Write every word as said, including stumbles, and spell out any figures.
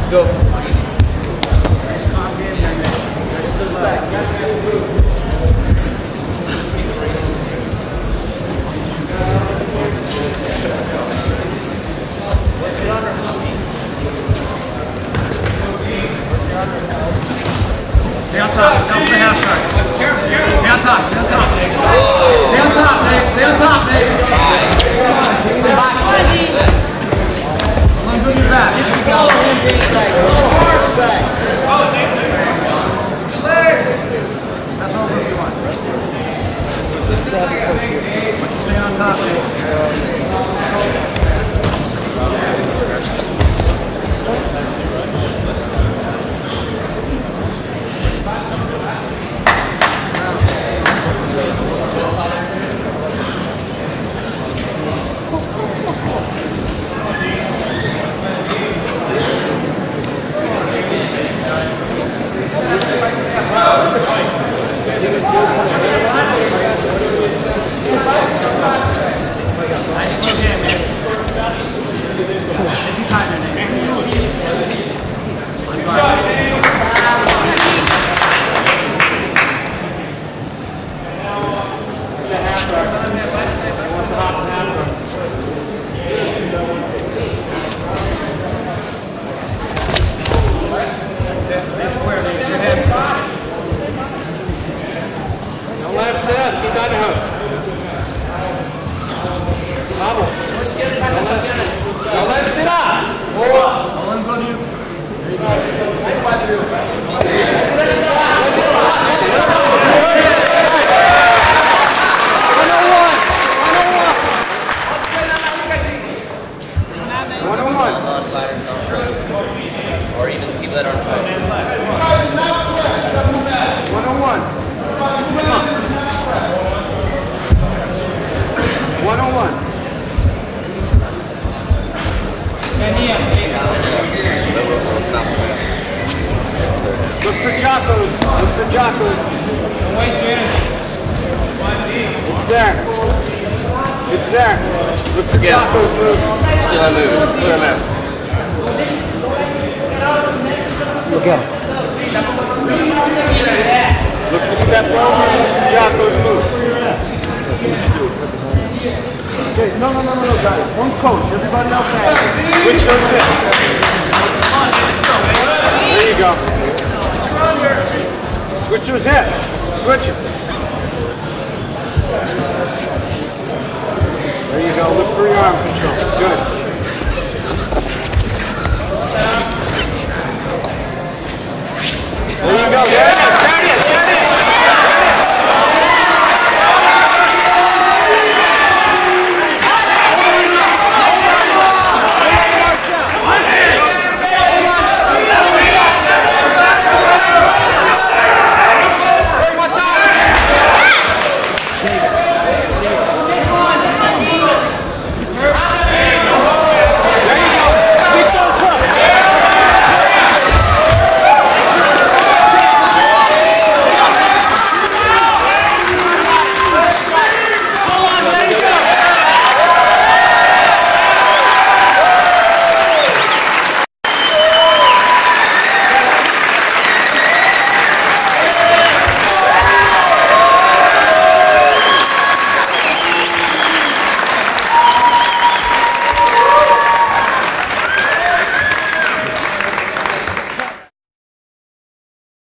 Go. Stay on top. Stay on the half start. Stay on top. Stay on top. Stay on top, Nick. Stay on top, Nick. Stay back. Come on, go to your back. Here we go. Oh, Nick. Put your legs. That's all what you want. Stay on top, Nick. Or even people that aren't fighting. One on one. One on one. Look for Jocko's. Look for Jocko's. It's there. It's there. Look for Jocko's move. Still I move. Clear him out. Look out. Look to step over. Look for Jocko's move. Okay, no, no, no, no, no, guys. One coach. Everybody else has. Switch those hips. There you go. Switch those hips. Switch it. There you go. Look for your arm control. Good.